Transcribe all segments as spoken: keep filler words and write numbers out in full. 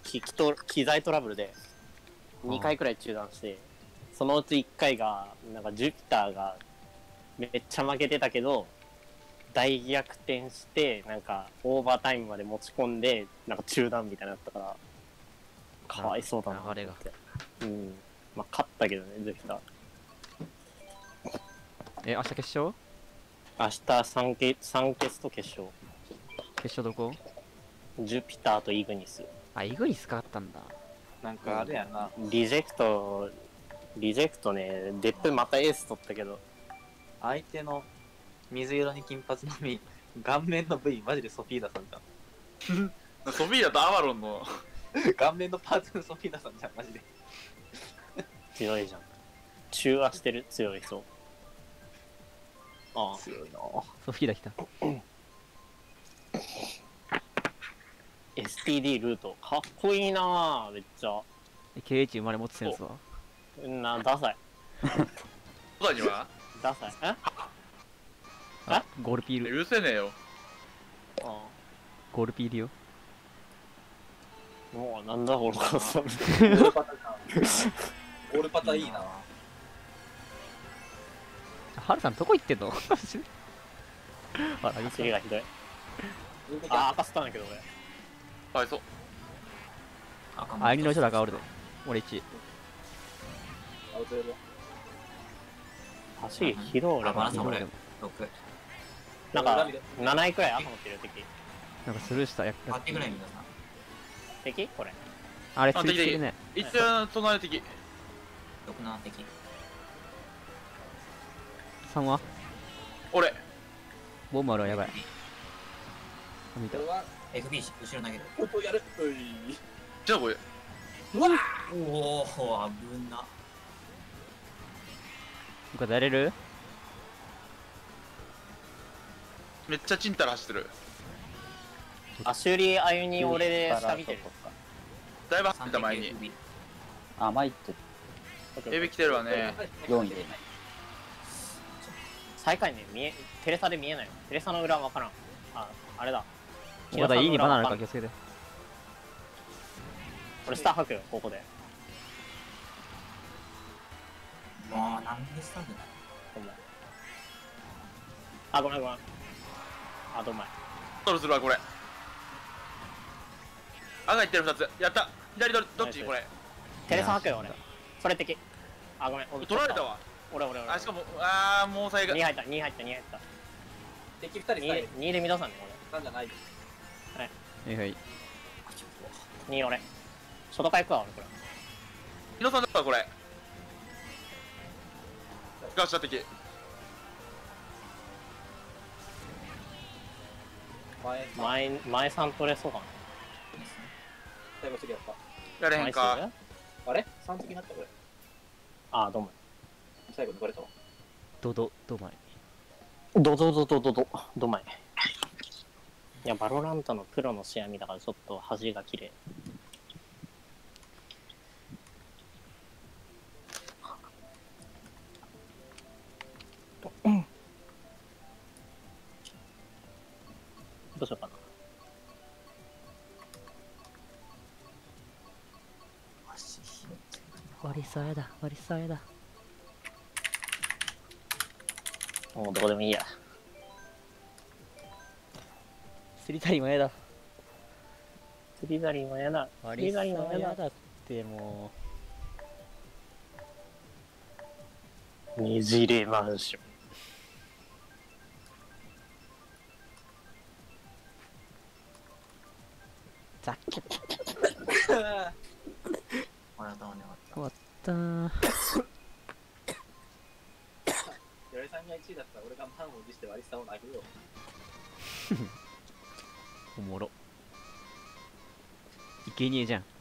機器と機材トラブルでにかいくらい中断して、そのうちいっかいがなんかジュピターがめっちゃ負けてたけど大逆転してなんかオーバータイムまで持ち込んでなんか中断みたいになったからかわいそうだな流れが。 うんまあ勝ったけどねジュピター。 え、明日決勝？ 明日サンケサンケスと決勝。 決勝どこ？ ジュピターとイグニス。 あ、イグニスかかったんだ。 なんかあれやな、 リジェクトリジェクトね、デップまたエース取ったけど相手の水色に金髪のみ、顔面の部位マジでソフィーダさんじゃん。 ソフィーダとアバロンの顔面のパーツのソフィーダさんじゃん、マジで。 強いじゃん。中和してる強いそうああ強いな。 ソフィーダ来た。 エスティーディー ルートかっこいいなぁめっちゃ。 え ケーエイチ 生まれ持つセンスは？ なダサい小田にはダサいえあ、ゴールピール。 許せねえよ。 あゴールピールよ。 あもうなんだこの感想ゴールパターン。ゴールパターンいいな。 ハルさんどこ行ってんの？あら、 走りがひどい。ああ赤すったんだけど俺かわいそう。 あいにの人だから俺で。俺いちい。 走りひどい俺あ、バランス俺日本でもろく。 なんかなないくらい赤持ってるよ敵なんかスルーしたやはちぐらい皆さん。 敵これあれつあいてるね。 一応隣敵。 ろくな敵。 さんは俺。 ボムあるわやばい。あ見た。 エフビー 後ろ投げる。 音やる。うい。 じゃあこれ。 うわおお、危な。 これやれる？ めっちゃチンタラ走ってる。 あ修理あゆに俺で下見てるだいぶ走ってた前に。 あ、前行ってエビ来てるわね。 よんいで。 最下位ね見えテレサで見えないよ。テレサの裏は分からん。ああれだまだいいにバナナあるから気をつけて。 俺スター吐くよここで。 もうなんでしたんだよ。 ごめんあごめんごめんあどんまいトルするわこれ。赤いってるふたつやった。左どどっちこれ。 テレサ吐くよ俺それ敵あごめん取られたわ。 俺俺俺あしかもあーもう最悪。 に入ったに入ったに入った敵ふたりにでにで乱さんねなんじゃないよ。 はいはい。 俺に俺外回行くわ俺これ日野さんだったこれ。ガシャ敵。 前、 前前さん取れそうかな。 最後次やった。 やれへんか。 前するあれ ?さん 席になったこれ。 あどんまい最後抜かれたわ。 ドドドマイ。 どどどどどどどまい。いやバロラントのプロの試合見たからちょっと端が綺麗。どうしようかな。 割りさえだ割りさえだ。 もうどこでもいいや。 スリタリもやだ。 スリザリンはやだ。ス割りさえリザリンはやだ。 やだってもねじれマンション。 うざっけ。 俺は頭に終わったー。 よりさんがいちいだったら俺が満を持して割り下を投げよう。 おもろ。いけにえじゃん。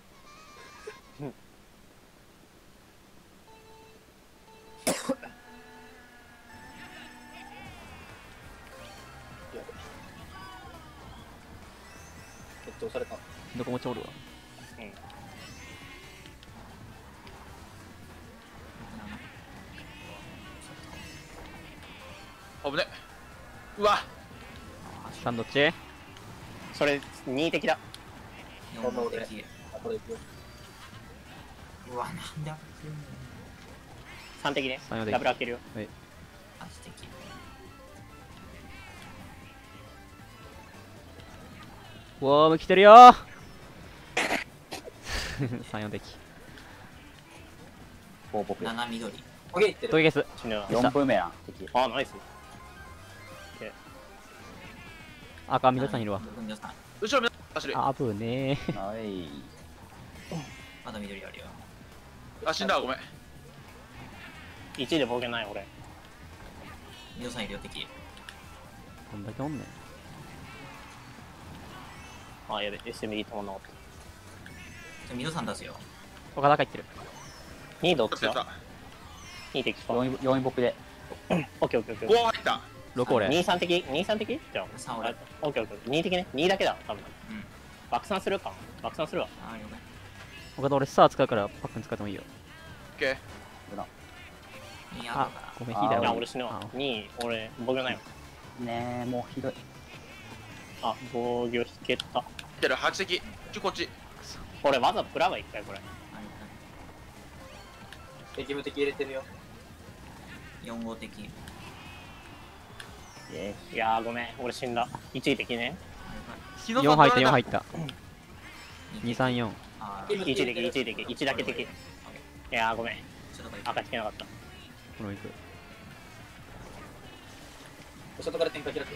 決闘された。 どこもちおるわ。 危ね。うわさんどっち？ それに敵だ。 よん敵。 これいくよ。 うわ、なんで開くのさん滴ね。 さんよん滴ダブル開けるよ。 あ、素敵。 ウォーム来てるよーさんよん滴こう僕。 なな緑。 オッケーいってる。 トゲゲス死ぬわ。 よんブーメラン。敵。 あ、ナイス。 赤緑さんいるわ。 僕皆さん、 後ろ見走る。 あぶねーはい。 まだ緑あるよ。 あ、死んだわ、ごめん。 いちいで防御ない俺。 皆さんいるよ、敵。 どんだけおんねん。 あ、やべ、エスエムディー 止まんなかったじゃあ皆さん出すよ。 岡田が入ってる。 にどっちやっただ ?に 滴か。 よん、よん僕で。 オッケーオッケーオッケー。 ご入った。 ろく俺。 に、さん滴 ?に、さん滴じゃあ。 さん俺。 オッケーオッケー。に滴ね。にだけだ、多分。 うん。 爆散するか爆散するわ。 あー、よね。 岡田俺スター使うからパックに使ってもいいよ。 オッケー。 いいあ後から。 ごめん、引いたいや、 よ。 俺死ぬわあ。 に、俺、防御ないわ。 ねえ、もうひどい。 あ、防御引けた。 いける、はち滴。ちょ、こっち。 俺、わざとプラバ一回これ。 あ敵無敵入れてるよ。 よん号敵。 えいやー、ごめん。俺死んだ。いち滴ね。 日野よん入ったよん入っった。にさんよん。 あー、 いち滴、いち滴、いちだけ滴。いやー、ごめん。 ちょっと赤引けなかった。 この行く。 外から展開開く。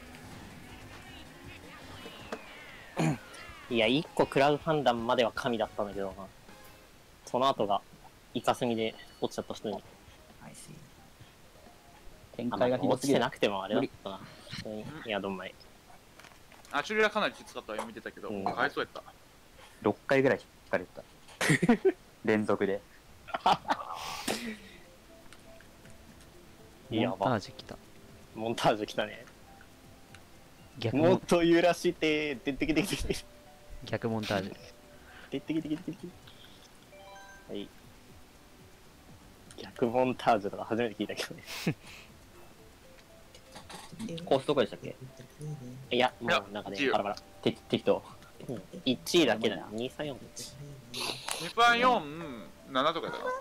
いや、いっこクラウド判断までは神だったんだけどな。その後が、イカスミで落ちちゃった人に。 はい、see。 展あ、 開がひどすぎる落ちてな。くてもあれだったな。普通にいや、どんまい。 あ、チュリラかなりきつかったわ、見てたけど。 うんかわいそうやった。 ろっかいぐらい引っかれた。連続で。 やモンタば。 ージュ来た。 モンタージュ来たね。 逆モンもっと揺らして、でってきてきてきて。 逆モンタージュ。 でってきてきてきて。はい。逆モンタージュとか初めて聞いたけどね。 コースどこでしたっけ？ いや、もうなんかねいや、 バラバラ。 適適当。 いちいだけだね。に、さん、よん。 にパンよん、ななとかだな。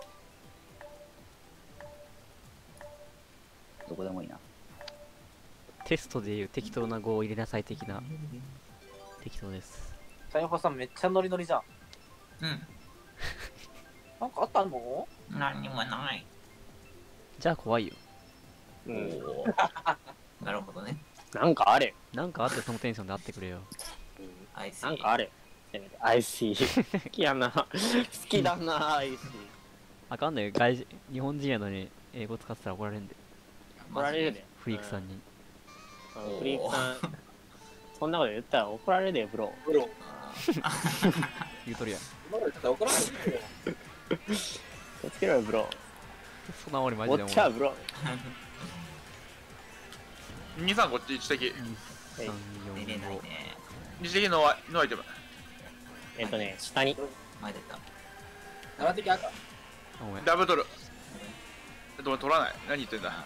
どこでもいいな。 テストでいう適当な語を入れなさい的な。適当です。 サイホさんめっちゃノリノリじゃん。 うん。 なんかあったの？ 何にもない。 じゃあ怖いよ。 うん。 なるほどね。 なんかあれ。 なんかあってそのテンションで会ってくれよ。 はい、see。 なんかあれ。せめて。アイシー。好きやな。好きだな、アイシー。 あかんね外人、日本人やのに英語使ってたら怒られんで。 怒られるで。 フリークさんに。 あのフリークさん、そんなこと言ったら怒られるでよ、ブロブロ。 言うとるやん。 今まで言ったら怒られるよ。 ー。気をつけろよ、ブロそんな俺マー。 ジで思う。 ウォッチャー、ブロー。 に、さん、こっちいち滴。 さん、よん、 出れないご。 ね。 いち滴のアイのアイテム。 えっとね、下に。 前出た。 なな滴赤。 あごめん。 ダブル取る。えっと、取らない。何言ってんだ。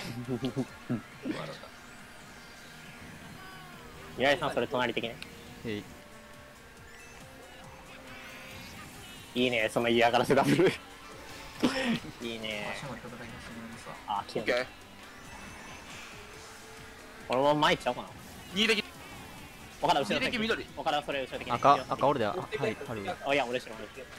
岩井さん、それ隣的ね。 えい。 いいね、その嫌がらせダブル。いいね。 足も人とかにしてもらいますわ。 あ、消えた。 オッケー。 俺も前行っちゃおうかな。 に滴。 岡田後ろに滴緑。 岡田それ後ろ的に。 赤、赤俺で、あ、はい、はい。 あ、いや、俺後ろ、俺後ろ。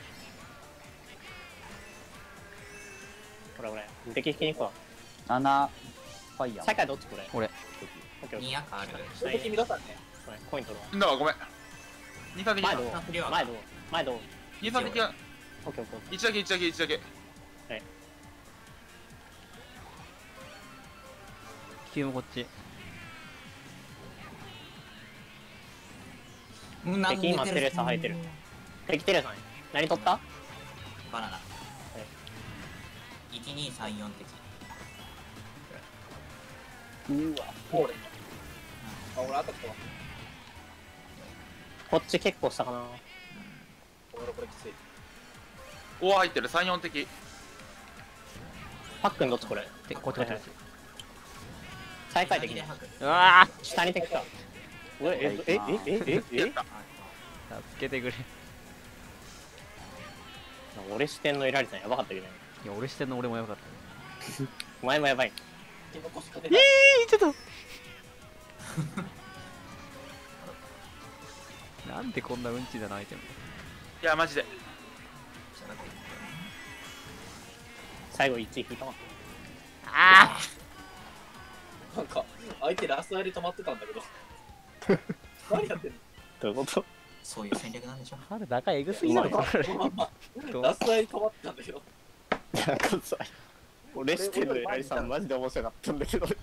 これ俺、敵引きに行くわ。 なな、ファイヤー。 最下位どっちこれ俺。 オッケーオッケーに赤ある。 下に敵皆さんね。 これコイン取るわ。 んだわ、ごめん。に、さん滴前だ。 どう振りは前どう前どうに、さん滴はオッケーオッケーオッケいちだけいちだけいちだけ。 キューもこっち。 敵今テレサ入ってる。ー。敵テレさん、何取ったバナナ。いち、に、さん、よん敵。 うわ、俺。あ、俺当たったわ。 こっち結構下かな。 俺これきつい。 おー、入ってる。さん、よん滴。 パックンどっちこれで、こっちこっちこっち。 最下位的ね。 うわ下に敵か。俺、え、え、え、え、え、えやった。 ぁ助けてくれ。 俺視点のエラリさんやばかったけどね。 いや、俺してんの俺もやばかった。 お前もやばい。 キノコしか出えない。 ー、ちょっとなんでこんなうんちだなアイテム。 いやマジでじゃなくて最後いち引いたわ。 あなんか、相手ラストアイで止まってたんだけど。何やってんのどういうことそういう戦略なんでしょ。 あ、春高えぐすぎだろこれ。 このまんまどうラストアイで止まってたんだけど。 なんかさ、俺視点のエラリさんマジで面白かったんだけど。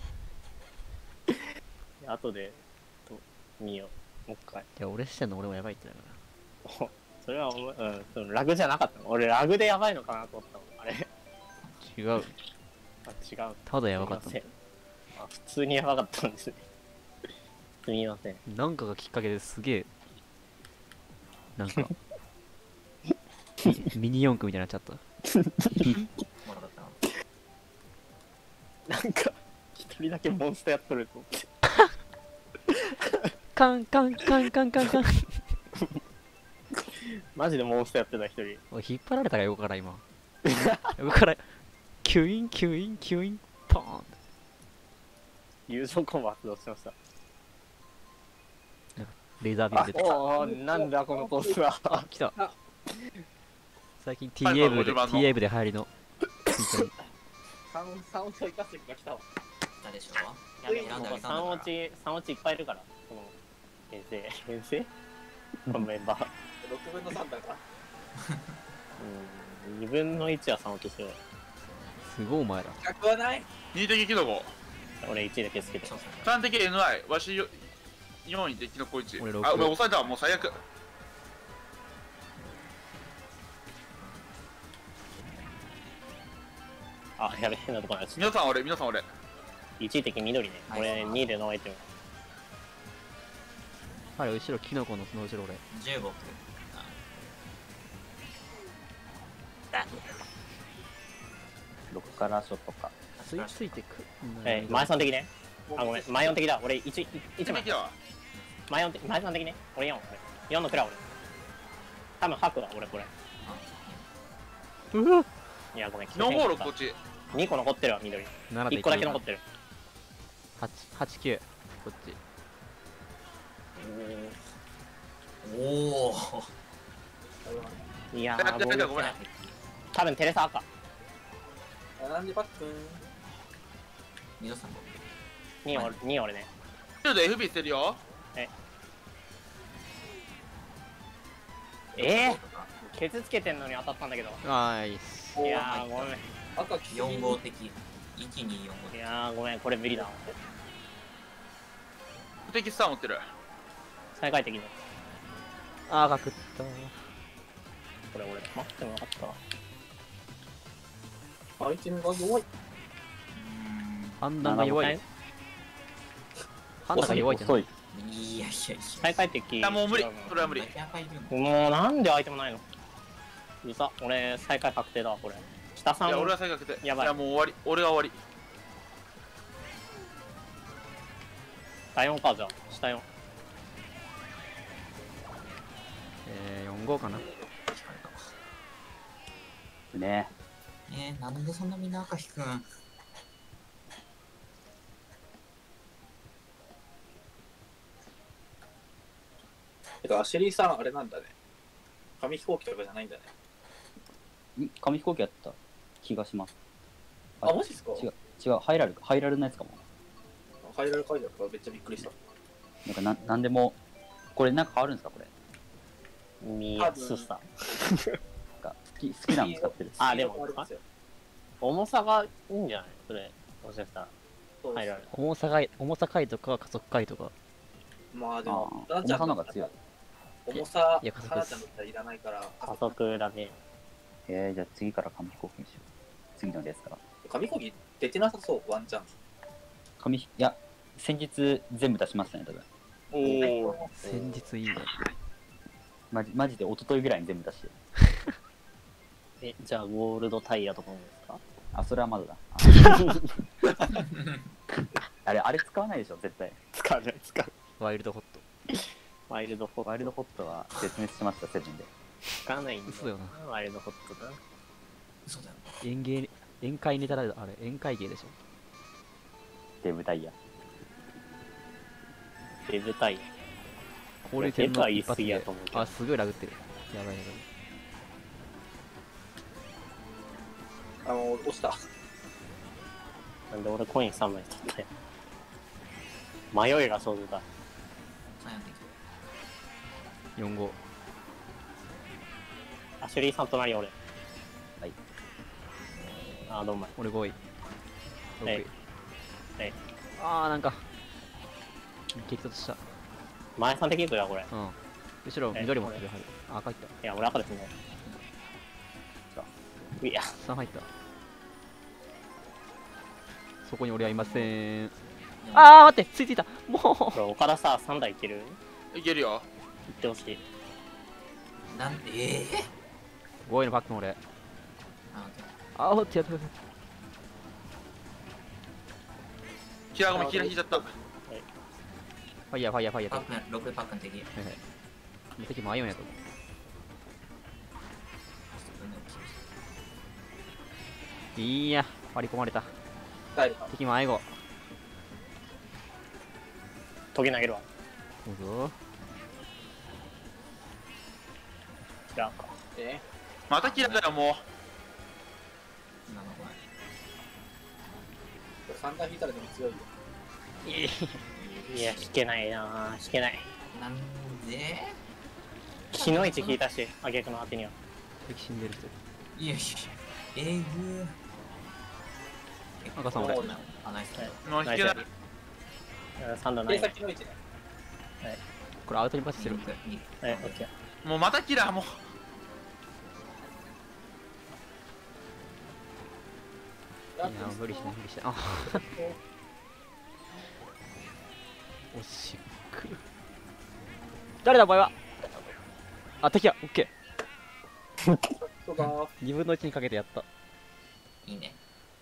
後で、と見よう。もう一回。 いや、俺してんの俺もやばいってだかそれはお前、うんその、ラグじゃなかったの。俺ラグでやばいのかなと思ったの。あれら。違う。 あ、違う。 ただやばかったすいませんあ、普通にやばかったんですね。すみません。 の。なんかがきっかけですげえ。なんか。ミニ四駆みたいになっちゃった。 もらかったな。 なんか、一人だけモンスターやっとると思って。 カンカンカンカンカンカン。 マジでモンスターやってた一人。 おい、引っ張られたから横から今。横から、キュインキュインキュイン、ポーン。 友情コンボ発動しました。 レーザービーム出てきた。 おお、なんだこのコースは。 あ、来たあ。 最近 ティーエー 部で、テはいはいィーエー 部で流行りの。 三三をちょいカスが来たわ。 誰でしょやべえ、 選んであげたんだ三から落ち、三落ちいっぱいいるから。この編成、編成このメンバー。 六分の三だから。 うん、二分の一は三落ちしよう。 すごいお前ら。 百はない。 に的キノコ俺いちだけつけて。 そうそうさん的 エヌアイ わしよよんいでキノコいち。 俺ろくあ、お前抑えたわもう最悪。 あ、やべえ、変なとこないし。 皆さん俺皆さん俺一的緑ね。 はい俺にでのアイテム。 あれ、後ろ、キノコのその後ろ俺。 じゅうごくろくからショットか。 ついついてく。 えー、前さん的ね。あ、ごめん、前よん的だ。俺いち、いち枚的。だわ。 前よん的、前さん的ね。俺よん、俺。よんのクラ俺。多分白だ、俺これ。 うわいや、ごめん、 ノーゴールこっち。 にこ残ってるわ、緑。 ななでいっこだけ残ってる。 はち、はち、きゅう。こっち。 おおいやだだだー、 ごめん。 多分テレサ赤。 なんでパックン。 二度さんのに俺、に俺ね。 ちょっと エフビー してるよ。 えー、ケツつけてんのに当たったんだけど。 ナイス。 いやー、ごめん。 赤きよん号的いちによん号いやー、ごめん、これ無理だわ。 無敵スター持ってる。 最下位的に。 あーが食った。 これ俺、待ってもなかったわ。 アイテムが弱い。 判断が弱い。判断が弱いじゃん。 遅い。 いやいやいや最下位的。 いやもう無理違のそれは無理。 やばいるもうなんでアイテムないのうざ、俺最下位確定だわ、これ。下さん。 いや俺は最悪で。 やばいいやもう終わり。俺が終わり。 下よんか、じゃあ。下よん。 えー、よん号かな。 ねえー、なんでそんなみんな赤引くんてか、アシェリーさん、あれなんだね。紙飛行機とかじゃないんだね。 ん紙飛行機やった気がします。 あ、マジっすか違う、違う、ハイラル、ハイラルのやつかも。 ハイラル書いてあるからめっちゃびっくりした。 なんかな、なんでも、これなんか変わるんですか、これ。 見やすさ。 なんか好き、好きなの使ってる。 あでもスピード変わりますよ重さがいいんじゃないそれ。もしかしたら。 そうです入られる。 重さが、重さ回とか加速回とか。 まあであも、 あ、重さの方が強い。 重さ、 いや加速花ちゃんだったらいらないから、 加速だね。 えー、じゃあ次から紙飛行機にしよう。次のレースから。 紙飛行機出てなさそう、ワンチャン。 紙、いや、先日全部出しましたね、多分。 おお。 先日いいね。 マジマジで一昨日ぐらいに全部出して。 え、じゃあゴールドタイヤとかもですかあ、それはまだだ。ああれ、あれ使わないでしょ、絶対。 使うね、使う。 ワイルドホット。 ワイルドフォワイルドホットは説明しました、セブンで。 つかないんだ嘘よな。 ワイルドホットだ。 嘘だよ。 演芸、宴会ネタだ、あれ、宴会芸でしょ。 デブタイヤ。 デブタイヤ。 交流戦デブは言いの一発で過ぎやと思う。けどあ、すごいラグってる。やばいやばい。 あの、落ちた。 なんで俺コインさんまい取ったよ。迷いが生じた。 さんやん的。 よんご。 アシュリーさん隣俺。 はい。 あー、どんまい。 俺ごい。ろくはいい。 はい。 あー、なんか。激突した。 前さん的にだこれ。 うん。後ろ、 え緑持ってるはず。あ、赤いった。 いや、俺赤ですね。いや、 さん入った。そこに俺はいません。 いやあー、待って、ついていた。もこれ岡田さ、さんだいいけるいけるよ。 行ってほしい。 なんで、ええう。ごいのパックン俺。 あ、オッケー。 あー、待ってやってください。 キラごめん、キラ引いちゃった。 ファイヤー、ファイヤー、ファイヤーと。 パックン、ろくパックン敵。 はいはい。敵迷うんやと思う。いや、割り込まれた。 帰るか。 敵迷子。 トゲ投げるわ。 どうぞ。 知らんか。 えまたキラだよ、も今のこれ。 さんだん引いたらでも強いよ。 いや、引けないなぁ。引けない。 なんで木の位置引いたし、あげくの果てには。 敵死んでる人。 いやいや、えぐー。 赤さん俺。 あ、ナイス。 はい、 う。もう引けない。 さんだない。 警察の位置ね。 これアウトにパスしてる。 はい、オッケー。 もうまたキラもう。 いや、無理しない、無理しない。あおしっく。誰だお前は。あ、敵や、オッケそうか。 ー。にぶんのいちにかけてやった。 いいね。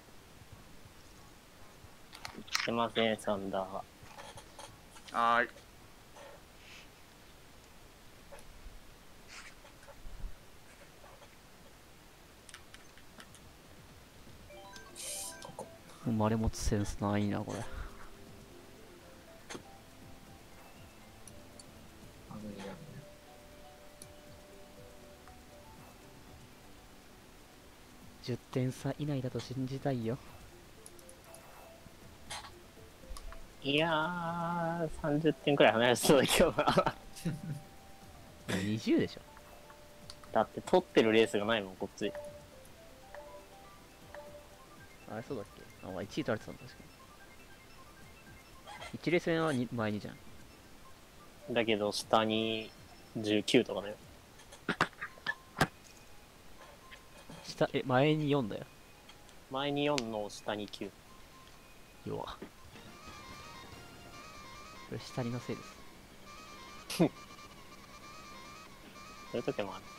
すいません、サンダー。 はーい。 ここ。 生まれ持つセンスないな、これ。 あぐりだね。 じゅってん差以内だと信じたいよ。 いやー、さんじゅってんくらい離れそうだ、今日は。 にじゅうでしょ。 だって取ってるレースがないもん、こっち。 あれそうだっけ。あ、まあ、いちい取られてたんだ、確かに。いちレース目はに前にじゃん。 だけど、下にじゅうきゅうとかだよ。 下、え、前によんだよ。 前によんの下にきゅう。 弱。これ下にのせいです。 そういう時もある。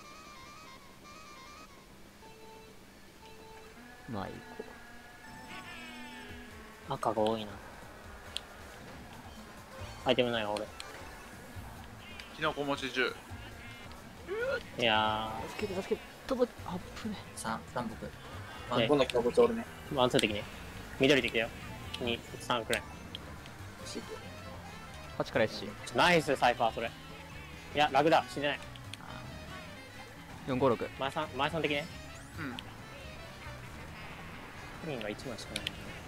まあ、いいこ赤が多いな。アイテムないわ、俺。 キノコ持ちじゅう。 いやう。助けて、助けて、届き、あっぶね。 三、三僕。 ね今度は気持ち俺ね。 ー、ワンツー的ね。緑的だよ。に、さんくらい。 はちから エスシー。 ナイス、サイファー、それ。いや、ラグだ。死んでない。 よんごろく。 前さん、前さん的ね。 うん。 プリンがいちまいしかない。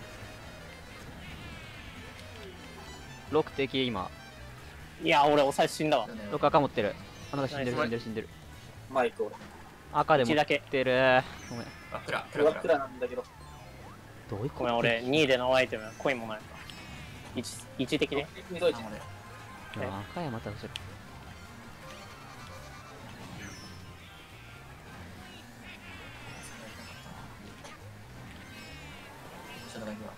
ろく敵今。 いや、俺、抑え死んだわ。 ろく赤持ってる。あ、なんか死んでる、 ナイス死んでる、死んでる。 マイク俺。 赤で持っいちだけ。 てる。ごめん。 あ、クラ、クラ、クラ。 クラクラなんだけど。 どういうことごめん、俺、にいでのアイテム、コインもない。いち、いち的ね。 緑一。 あ、俺。 いや赤やまた後ろ。 ちょっとだけは。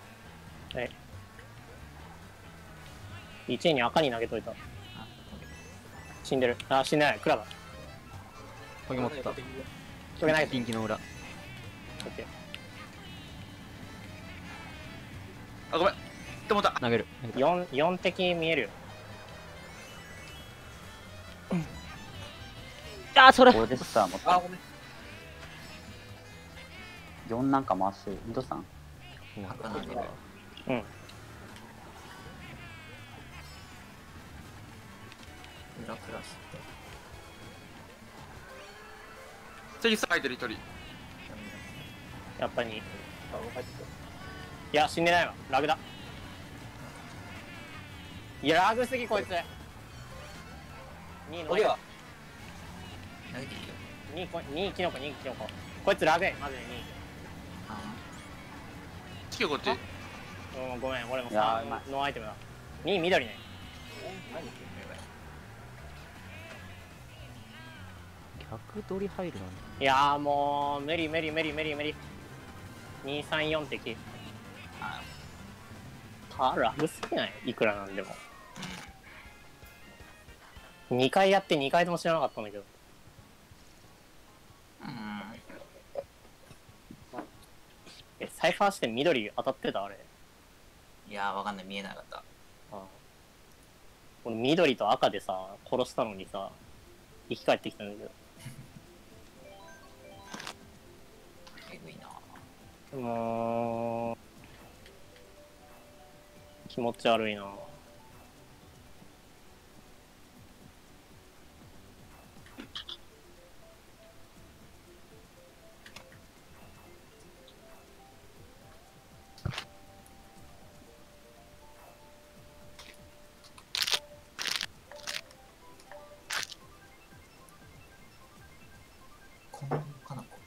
いちいに赤に投げといた。 あ、 死んでる。あ、死んでない。クラバ。 トゲ持ってた。 トゲ投げて。 近畿の裏。 オッケー。 あ、ごめん。って思った。 投げる。投げたよん、よん敵見えるよ。 あーそれオーデッサーもあ、ごめん。 よんなんか回してる。ミドさん赤なんでる。 うん。 裏プラスって。 次空いてる一人。 やっぱり。いや、死んでないわ。ラグだ。いや、ラグすぎ、こいつ。にのおげは投げていいよ。 にこにキノコにキノコ。こいつラグや、マジであ地球こっち。 に。うん、ごめん、俺もいやーうまさ、ノーアイテムだ。に緑ね。 逆取り入るなんだ。 いやーもう、無理無理無理無理無理。にさんよん敵。 あ。 あ、ラグすぎないいくらなんでも。にかいやってにかいとも知らなかったんだけど。 うん。 え、サイファーして緑当たってたあれ。 いやー、わかんない。見えなかった。 ああ俺緑と赤でさ、殺したのにさ、生き返ってきたんだけど。 えぐいな。 もう、気持ち悪いな。 このかなこ。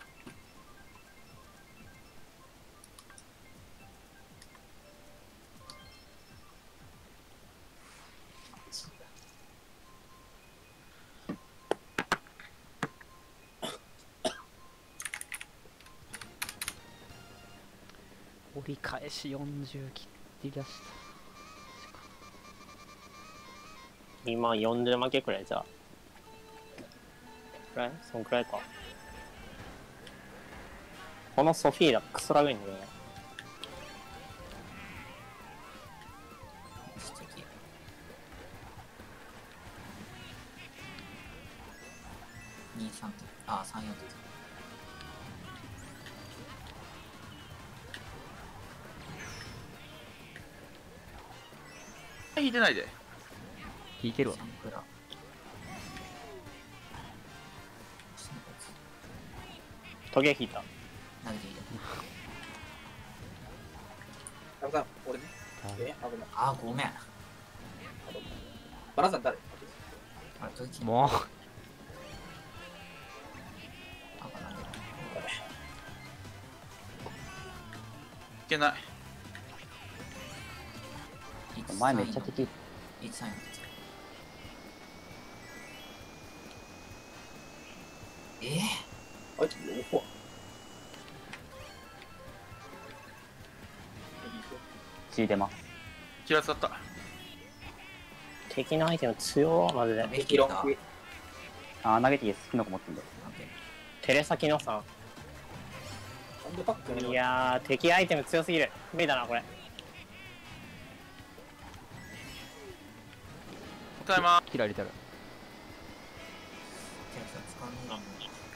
折り返しよんじゅう切ってきました。 今よんじゅう負けくらいじゃあ。くらいそんくらいか。このソフィーラクソラグいんだよね。 素敵。に、さんと、あ、さん、よんと。 引いてないで。 引いてるわシ。ャンクラ。 トゲ引いた。 投げていいよ。 ラブさん、俺ね。え、危ない。 あ、ごめん。 バラさん誰？ あれ、どっちもう赤なんでる。 いけない。 お前めっちゃ敵。 いち、さん、よん。えー、 あいつ、おほ。 血出ます。 気がつかった。 敵のアイテム強マジで。 めっちゃロンあー、投げていいです。キノコ持ってんだよ。 テレサキノさなんでパックん。いやー、敵アイテム強すぎる。無理だな、これ。 タイマー。 切られたら。 使わねえの。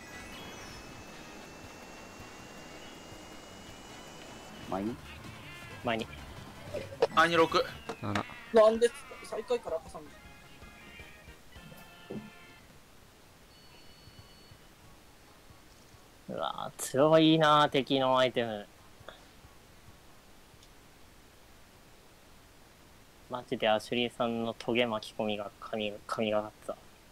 まあいい。 前に。 あにろく。 なな。 なんで最下位から赤さん。 うわー、強いなー、敵のアイテム。マジでアシュリーさんのトゲ巻き込みが神神がかった。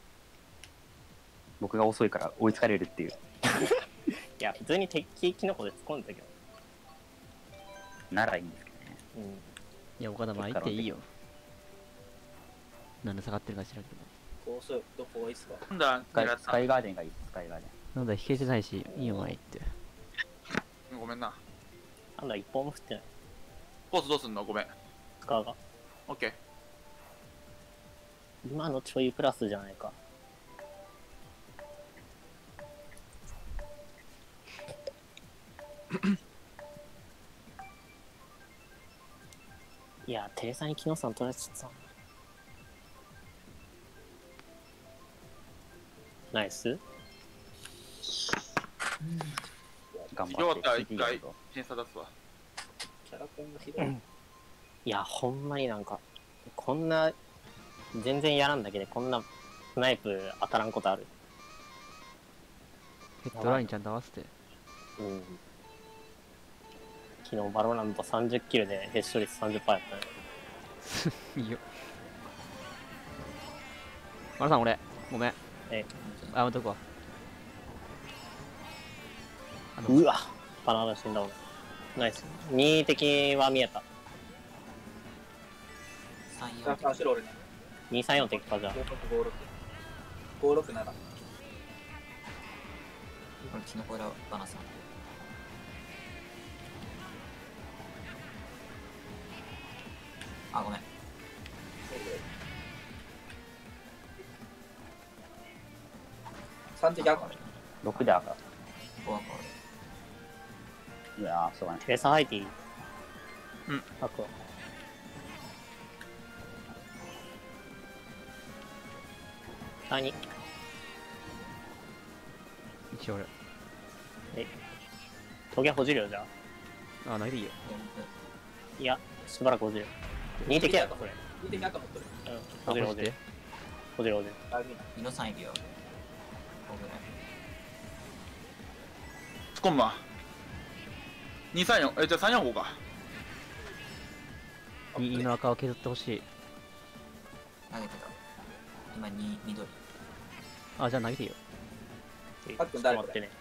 僕が遅いから追いつかれるっていう。 いや、普通に敵キノコで突っ込んだけど。 ならいいんですけどね。 うん。 いや、岡田前行っていいよ。なんで下がってるか知らんけこうするどこがいいっすか？ なんだ、 スカイ狙ったスカイガーデンがいい。スカイガーデン。 ど。なんだ、引けてないし、いいよ、前行って。 ごめんな。 なんだ、一本も振ってない。 コースどうすんの？ごめん。 スカーが。 オッケー。 今のちょいプラスじゃないか。いや、テレサに木野さん取られちゃった。 ナイス。 頑張って。 終わったら一シーティー回やるぞ点差出すわ。 キャラコンがひどい。 いや、ほんまになんか、こんな、全然やらんだけでこんなスナイプ当たらんことある。 ヘッドラインちゃんと合わせて。 うん。昨日バロラントさんじゅっキルでヘッショ率 さんじゅっパーセント やったね。 いいよ。マラさん俺、ごめん。 えあ、やめとくわ。あのうわバナナ死んだ俺。ナイス。に的は見えた。 さんよんあ、後ろ俺ね。 にさんよん的かじゃあ。 ごろくごろく。ごろくなな。 これキノコラバナさん。あ、ごめん。 さん敵赤。 ろくで赤。 ご赤いやー、そうだね。 テレサハイティ。 うん。 アクア。さんに。 一応俺。 トゲほじるよじゃあ。 あ、投げていいよ。 いや、しばらくほじる。に敵やろ、それ。 に敵赤持ってる。 うん。 あ、 ほじるほじるマジで。 ほじるほじる。 あ、みんな。 ミノさんいるよ。ごぐらい。 スコンマ。にさんよん、え、じゃあさんよんごか。 いの赤を削ってほしい。 投げてた。今に緑。 あ、じゃあ投げていいよ。 あっくんちょっと誰待ってね。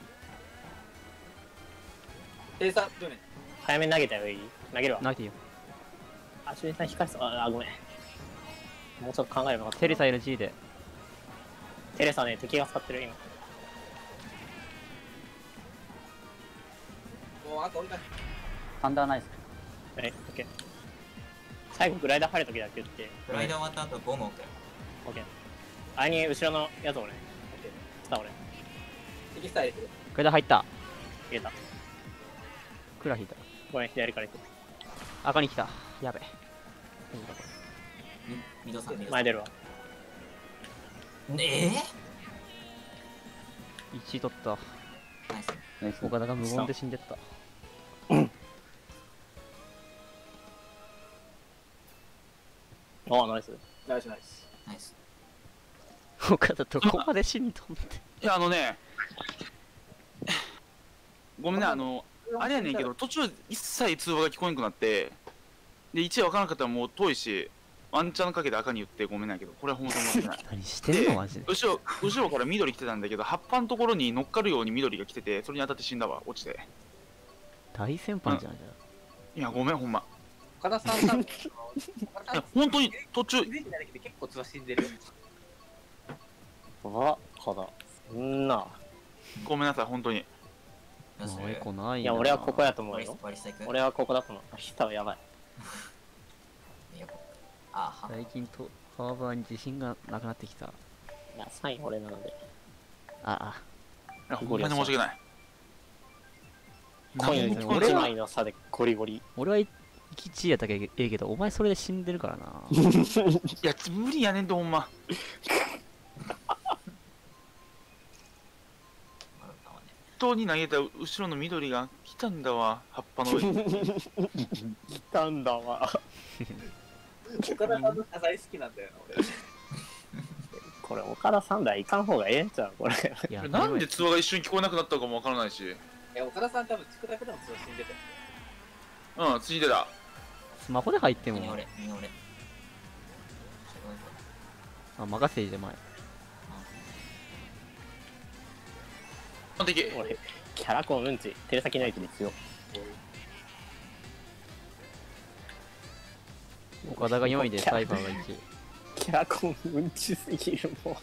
テイサー、ルメ。 早めに投げたよ、いい投げるわ。 投げていいよ。 あ、主任さん光りそう。あ、あごめん。もうちょっと考えればよかった。 テレサ エヌジー で。 テレサね、敵が使ってる、今。 もう赤俺だ。 サンダーナイス。 はい、オッケー。最後グライダー入るときだけ打って、 グライダー終わった後ごも置くよ。 オッケー。あれに後ろのやつ俺。来た俺。 敵スタイルする。 これで入った。 入れた。 クラ引いた。 ごめん、左から行く。 赤に来た。やべ。 みミドさん、ミドさん。 前出るわ。 えいちい取った。 ー、ナイス。 ナイス。 岡田が無言で死んでった。 あ、ナイス。 ナイスナイス。 ナイス。 岡田どこまで死にとんって。 いや、あのね、ごめんね、あの、あれやねんけど、途中一切通話が聞こえなくなって、で、いちい分からなかったらもう遠いし、ワンチャンかけて赤に言ってごめんないけど、これは本当に申し訳ない。 何してんのマジで。 後ろ、後ろから緑来てたんだけど、葉っぱのところに乗っかるように緑が来てて、それに当たって死んだわ、落ちて。 大先輩じゃん、じゃいや、ごめん、ほんま。 岡田さん多分、 いや、本当に途中気、づいてないけど結構つわ死んでる。 あ、かだ。そんな。 ごめんなさい、本当に。 あ。 よしもうエコないいや、俺はここやと思う割りよ。 割り下行く。 俺はここだと思う。あ、ヒタはやばい。 いやあは。 最近とハーバーに自信がなくなってきた。 いや、さんい俺なので。 ああ。 いや、ほんまに申し訳ない。 コインなんで俺いちはまいの差でゴリゴリ。 俺はいちいやったけええけど、お前それで死んでるからな。 いや、無理やねんと、ほんま。本当に投げた後ろの緑が来たんだわ、葉っぱの上に。 来たんだわ。 岡田さんの謝罪好きなんだよな、俺。 これ、岡田さんだいかん方がええんちゃうこれ。 いやなんで通話が一瞬聞こえなくなったかもわからないし。 いや、岡田さん多分、チクタクでもつわ死んでたよ。 うん、ついてた。 スマホで入ってもミニオレ、ミニオレ。 あ、任せていいじゃん前。 完璧。 俺、キャラコンうんち、手先ないとですよ。 岡田がよんいでサイバーがいちい。 キャラコンうんちすぎる、も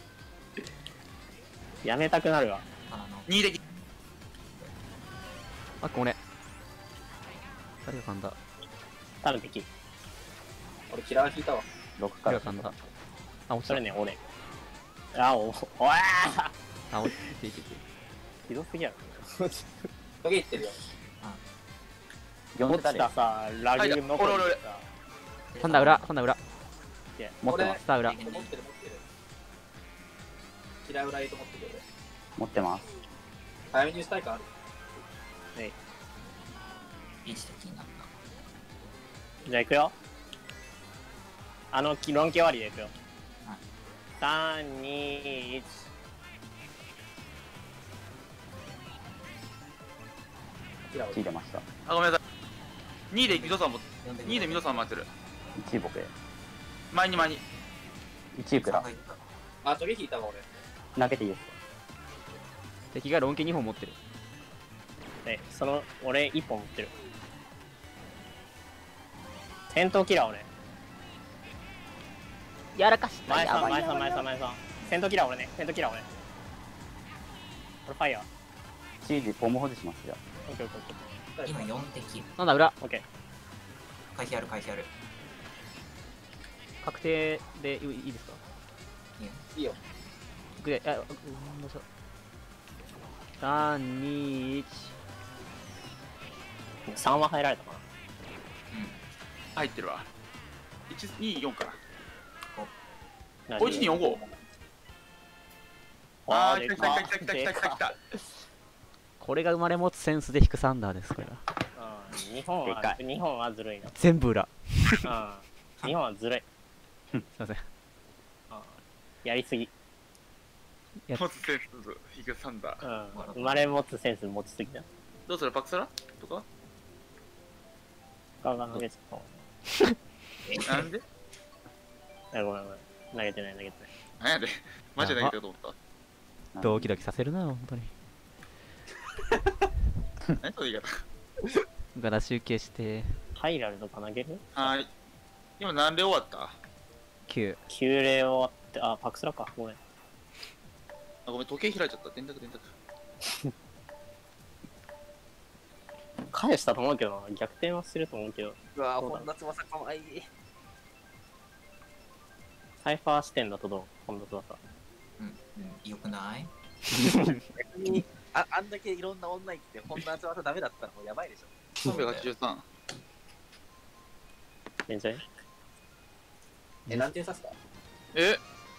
う。やめたくなるわ。 あの、 に的。 あ、これ。誰が噛んだ。 多分敵。 俺、キラー引いたわ。 ろくから誰が噛んだ。あ、落ちた。 それね、俺。あ、お、おわーあ、落ちていてて。 ひどすぎやろ。 トゲいってるよ。 落ちたさ、ラグのはい俺俺俺サンダー裏、サンダー裏。 持ってます。 スター裏。 持ってる持ってる。 嫌い裏いいと思ってるよ、 持ってます。 俺。早めにしたいかある。 いち敵になった。 じゃあ行くよ。あの、論機終わりで行くよ。 はいさん、に、いち。 嫌いいち出ました。 あ、ごめんなさい。にいでミドさんも、 呼んでにいでミドさん待ってる。 いちい僕。 前に前に。 いちいくら。 さんがいったあ、トゲ引いたわ、俺。 投げていいですか。 敵がロン毛にほん持ってる。 え、その、俺いっぽん持ってる。戦闘キラー俺。 やらかし前さん、前さん、前さん、前さん。戦闘キラー俺ね。戦闘キラー俺。これファイヤー。 いちいでポム保持しますじゃオッケーオッケーオッケー。 今よん敵。 なんだ裏オッケー。 回避ある回避ある。 確定でいいいですか。 いいよ。 いくで、あ、うん、どうしよう。さん、に、いち。 さんは入られたかな。 入ってるわ。いち、に、よんか。 何お、いち、に、よん、ご。あー、 あー、 来でた来た来た来た来た来た来かた。 これが生まれ持つセンスで引くサンダーですから。 うん、日本は、日本はずるいな。 全部裏。 うん。日本はずるい。 すいません。 うんやりすぎ。 や持つセンス、ヒグサンダー。 うん。生まれ持つセンス持ちすぎだ。 どうするパクサラとかガンガン投げちゃっなんでた。あごめんごめん。投げてない投げてない。 なんやで。マジで投げてると思っあ。 ドキドキさせるな、本当に。 た。何その言い方。 ガラ集計して、 ハイラルとか投げるはーい。今何で終わったきゅう。 きゅうれい終わって、あ、パクスラか。ごめん。 あ、ごめん、時計開いちゃった。電卓電卓。 返したと思うけどな。逆転はすると思うけど。 うわぁ、 そうだ本田翼かわいい。 サイファー視点だとどう本田翼。 うん、うん、よくない逆に、あ、あんだけいろんな女いて、本田翼ダメだったらもうやばいでしょ。 さんびゃくはちじゅうさん。 めんちゃいえ、何点差すかえ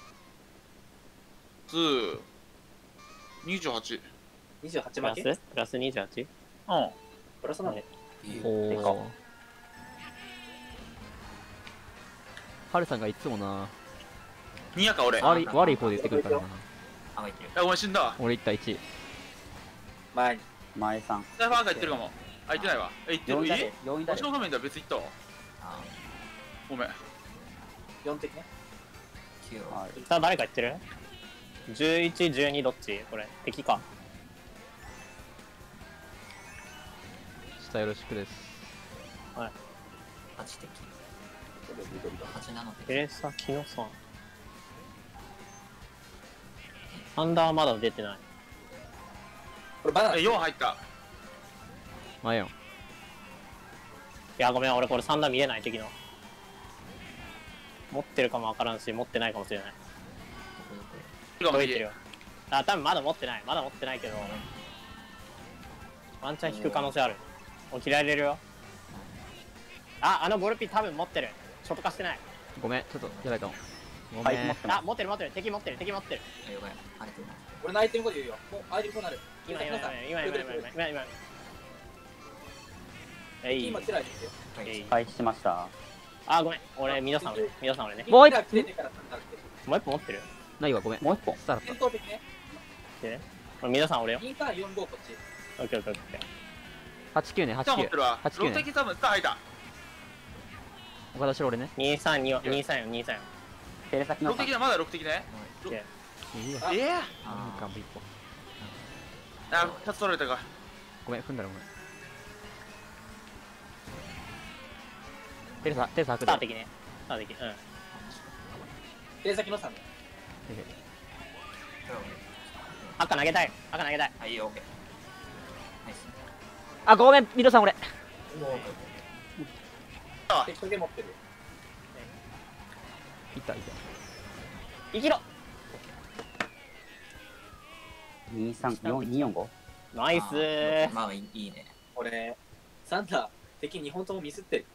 ツー、にじゅうはち。 にじゅうはちプラ負けスプラス にじゅうはち? うん。 プラスなのえいいおでかー。ハルさんがいつもな、 にやか俺。い悪い悪い方で言ってくるからな。 あがいてる。 や、ごめん、死んだわ。 俺いったいち。 前に。 前さん。 サイファーが言ってるかも。あ、言ってないわ。え、言ってる。 よんだでえ、 よんだで私の画面では別に言ったわ。 あごめん。 よん敵ね。 ー、きゅう。 はい。 さあ誰か言ってる ?じゅういち、じゅうにどっちこれ敵か。 下よろしくです。 はち敵。はちなの敵。 テレサ、キノさん。サンダーまだ出てない。 これバナナ。 え、よん入った。 前よん。 いや、ごめん、俺これサンダー見えない敵の。持ってるかもわからんし、持ってないかもしれない。 てか、右届いてるよ。あ、多分まだ持ってない。まだ持ってないけど、ワンチャン引く可能性ある。起きられるよ。あ、あのボルピ多分持ってる。ショット化してない。 ごめん、ちょっとやばいかも。ごはい、 めん持っ。てまあ、持ってる持ってる。敵持ってる。敵持ってる。 あ、よかい。晴れてるな。 俺のアイテムコード言うよ。もうアイテムコードなる。 今、今、今、今、今、今、今、今、今。えい。 今、チライですよ。 えいす。開始しました。 あ、ごめん。俺、皆さん俺ね。皆さん俺ね。 もう一チラ切れてからなるって。 もう一本持ってるないわ、ごめん。 もう一本。 スタート戦闘的ね。 でね。俺皆さん俺よ。 にさんよんごこっち。 オッケーオッケーオッケー。 はちきゅうね、はちきゅうさあ持って。るわ。 はちきゅうねろく敵多分、さあ入った。 岡田しろ俺ね。 にさんによん、にさんよん、にさんよん。 テレサキノろく敵ね、まだろく敵ね。 いいわ。 あええあガンブ一本。 あ、キャッツ取られたか。 ごめん、踏んだらごめん。テレサ、テレサ開くで。 スター的ね。スター的。うん。 手先のさんね。 赤投げたい。赤投げたい。 はい、オッケー。ナイス。 あ、ごめん、ミドさん俺。 あ、 適当で持ってる。 いった、いった。 生きろにさんよんによんご。 ナイスー。 まあ、いいいいね。 俺、サンダー、敵にほんともミスってる。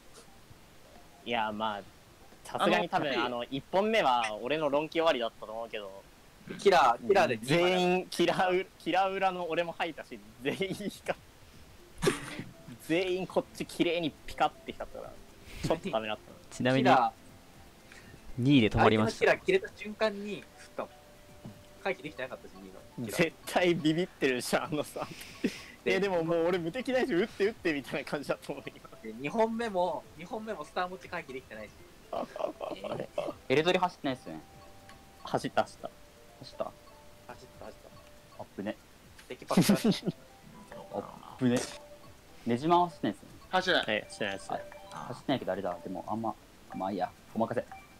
いや、まあ、さすがに多分、 あのあの、いっぽんめは俺の論機終わりだったと思うけど、 キラー、キラーで全員キラーキラー裏の俺も吐いたし、全員光全員こっち綺麗にピカって光ったからちょっとダメだったの。 ちなみにキラにいで止ー、 まりました。 相手のキラー切れた瞬間に、振ったもん。回避できてなかったし、にの。キラー絶対ビビってるじゃん、あのさ。えでももう俺無敵ないし、打って打ってみたいな感じだと思う今。 でにほんめも、にほんめもスター持ち回避できてないし。 えエルドリ走ってないっすよね。 走った走った。 走った。 走った走っアップね。 た。敵パックだし。 アップね。ネジマン走ってないっすよね。 走らない。 えしてないです。 あ走ってないけどあれだ。でもあんま、まあいいや。お任せ。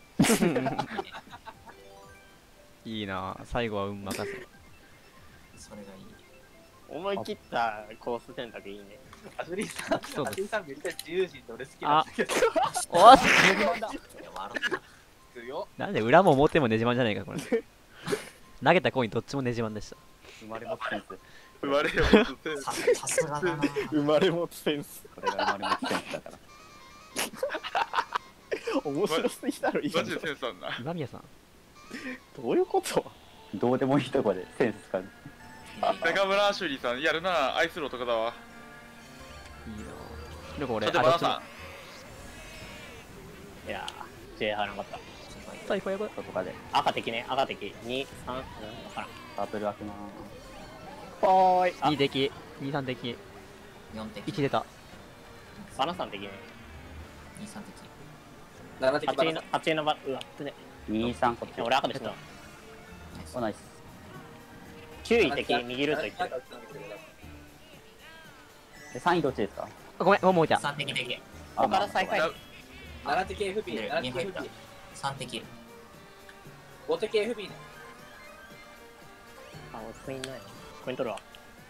いいなぁ、最後は運任せ。 それがいい。 思い切ったコース選択いいね。 アシュリーさん、アシそうですュリーさんめっちゃ自由人で俺好きなんだけど。 おっいや、笑った。 強なんで裏も表もネジマンじゃないかこれ。投げたコインどっちもネジマンでした。 生まれ持つセンス。 生まれよ。 ささすがだな。 生まれ持つセンス。 これが生まれ持つセンスだから。 面白すぎだろ今の。 マジでセンスあんな。 今宮さん。 どういうこと？ どうでもいいとこでセンス使う。 中村アシュリーさん、やるな、愛する男だわ。 いいなぁ。でも俺、 例えば、 どっちもラさいやー、J 入らなかった。 最高やばい。 とかで赤敵ね、赤敵。に、さん、うん、わからん。 サートル開けまぽーい。あに、敵、に、さん敵、 よん敵。 いち出た。 バナさん敵ね。 に、さん敵。 なな敵はちの、はちのば、うわ、危ね。 す。に、さんこっち。 俺赤でした。 ナイスおナイス。 きゅうい敵、右ルート行ってる。 え、さんいどっちですか？ あごめん、もう置いた。 さん敵敵。 あここから再開。 やなな敵 エフビー、なな敵 エフビー、 さん敵。 ご敵 エフビーね。 あ、俺コインない。コイン取るわ。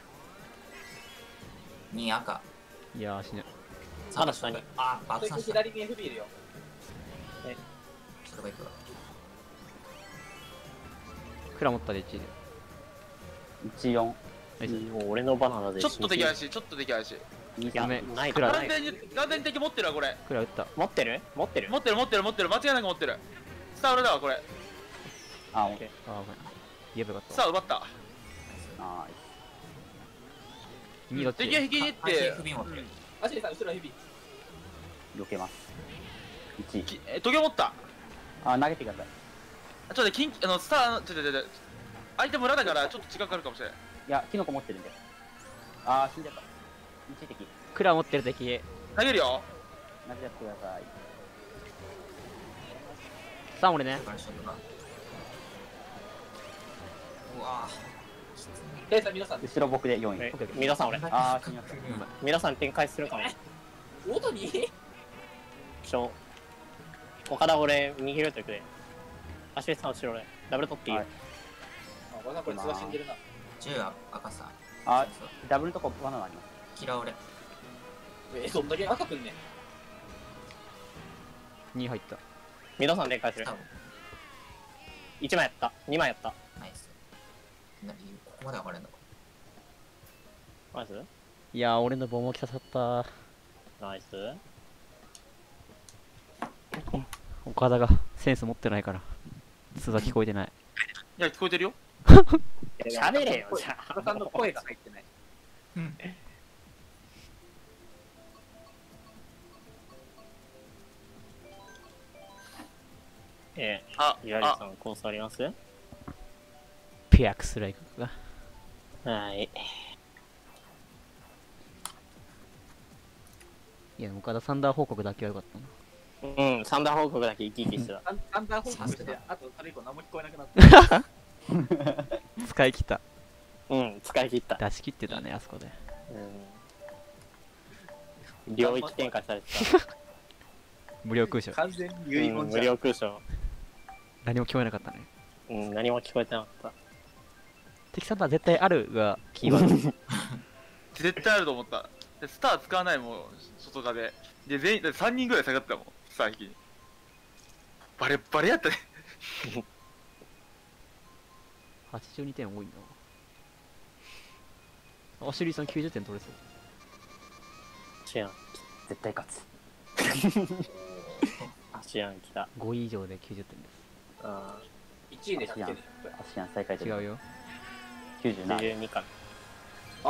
に赤。 いやー、死ぬ。 まだ下に。 あ、爆散した。 左に エフビーいるよ。 それがいくら。 クラ持ったでいちで。 いち、よん。 ナイス。 もう俺のバナナで。 ちょっと敵怪しい、ちょっと敵怪しい。 に、 いや、 さん。 ないクラない。 完全に、完全に敵持ってるわ、これ。 クラ打った。 持ってる持ってる持ってる、持ってる、持ってる。間違いなく持ってる。スター俺だわ、これ。 あ、オッケあー、ごめん。言えばよかっスター奪った。 ー。ナイた。にどっち敵が引きに行っあて、 エフビー持ってるアシュリーさん、後ろ エフビー。 ス。避けます。いち。 きえ、時計持った。 あ、投げてください。 あちょっとキンあの、スター、ちょっと、ちょっと、相手村だから、ちょっと時間かかるかもしれない。 いや、キノコ持ってるんで。あー、死んじゃった。いち敵。 クラ持ってる敵。 投げるよ。 投げちゃってください。 さん俺ね。 これショットがうわケイさん、皆さん、 後ろ僕でよんい。 え皆さん俺。 あー、死にました。 皆さん展開するかも。 オートにちょ。岡田俺、右ルート行くで。アシュリさん後ろ俺。ダブル取っていいよはい。 あ、ごめんなこれ通話死んでるな。 じゅう赤さ。 あそうそうダブルのとこバナナあります。 キラ俺。 え、どんだけ赤くんねん。 に入った。 皆さん展開する多。分いちまいやった。にまいやった。 ナイス。なここまで上がれんのか。 ナイスいやー、俺の棒もき刺さった。 ナイス岡田がセンス持ってないから。通話聞こえてない。 いや、聞こえてるよ。 喋れよ、じゃあ。 岡田さんの声が入ってない。 えあ、 え、ゆらりさあ、 ん、コースありますピアクスライクが。 はい。 いや、岡田サンダー報告だけはよかったな。 うん、サンダー報告だけ生き生きしてた。 サンサンダー報告して、あとそれ以降何も聞こえなくなった。 使い切った。 うん、使い切った。 出し切ってたね、あそこで。 うん。領域展開されて無料空所。 完全にた。 遺言うん、 じゃん。 無料空所。 何も聞こえなかったね。 うん、何も聞こえてなかった。 敵サンダー絶対あるがキーワード。 絶対あると思った。でスター使わないもん、外側で。で、全員、だってさんにんぐらい下がってたもん、スター引きに。バレッバレやったね。 はちじゅうにてん多いな。アシュリーさんきゅうじゅってん取れそう。 違う。 絶対勝つ。 あ、違う、来た。 ごい以上できゅうじゅってんです。 あいちいでしたっけね。 アシアン最下位違うよ。 きゅうじゅうなな。 じゅうにかあ、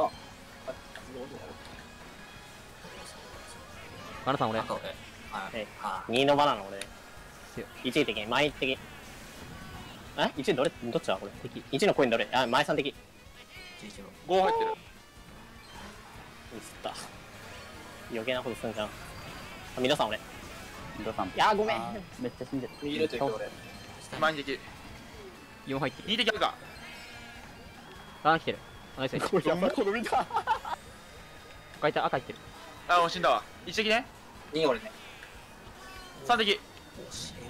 マナさん俺あ。と俺。あえあにいのバナナ俺強いいちい的に前的えいちいどれどっちだこれ敵。 いちのコインどれあ前さん的ミじゅういち号。 ご入ってる。 スった余計なことすんじゃんあ皆さん俺いミドさん。 やーごめんあーめっちゃ死んでる。 右入れといて俺。 前に敵。 よん入ってる。 に敵あるか。 バナナ来てる。ナイス。 これやばいこの見た赤いた、赤いってる。 あ、もう死んだわ。いち敵ね。 右俺ね。 さん敵。 おしえ。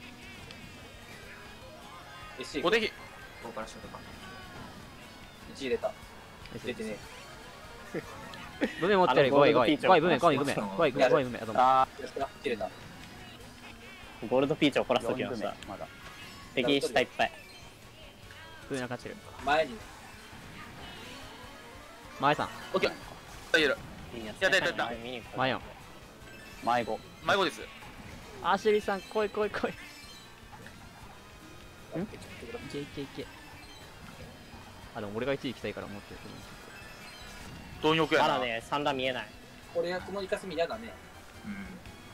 エスシー。 ご敵。 ここからショートか。 いち入れた。出てね。 ブメ持ってる。 あのごいごい。 ゴールドピーチをごいブメ、ごいブメ。ごいごいごいブメ。あ、どうも。 あやった。入れた。 ゴールドピーチを凝らあ、 しときましたまだ。 敵下いっぱいブメが勝ってる。 前に。 前さん。 オッケー。大丈夫。 いいややったやったやった見に行こう前よん。 前ご。 前ごです。 アシュリーさん、来い来い来い。いけいけいけ。あ、でも俺がいちい行きたいから持ってる。 貪欲やな。 まだねさん段見えない俺がこのイカスミ嫌だね。 うん。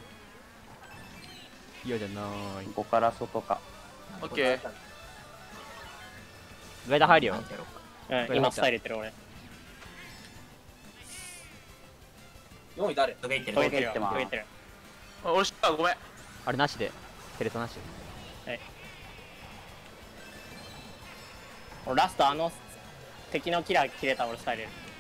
嫌じゃなーい。 ここから外か。 オッケー。 グライダー入るよ。 入ってやろうか。 うん今スタイル入れてる俺よんい誰？ トゲいってる。 トゲてるよトゲてますトゲてるあ俺知ったごめん。 あれなしで。テレサなし。 俺ラストあの敵のキラー切れた俺スタイル入れる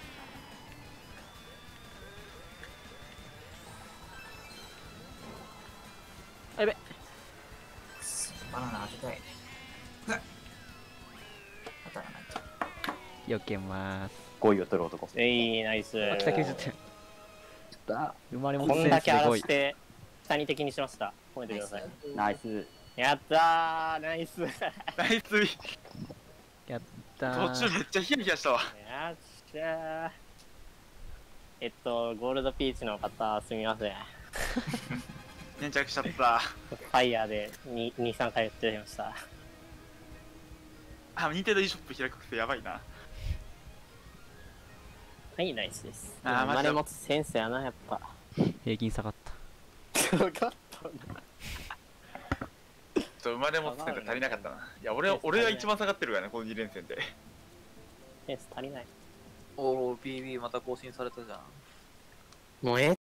あ、やべ。 バナナ当てたい。うわ当たらないと。 よけまーす。 ごいを取る男。 えいナイスあ、北きゅうじゅってん。生まれもこんだけ荒らセンスでごい。 して下に敵にしました褒めてくださいナイス。 やったーナイスナイス。 やったー。 途中めっちゃヒヤヒヤしたわ。 やっしゃーえっとゴールドピーチの方すみません粘着しちゃった。 ファイヤーでに、に、さんかいやってましたあ、ニンテンドーショップ開くってやばいな。 はいナイスですあー生まれ持つセンスやなやっぱ平均下がった。 分かったちょっと生まれ持つセンス足りなかったな。いや、俺は俺が一番下がってるからね、このに連戦で。 センス足りないおー、ピービー また更新されたじゃん。 もうええ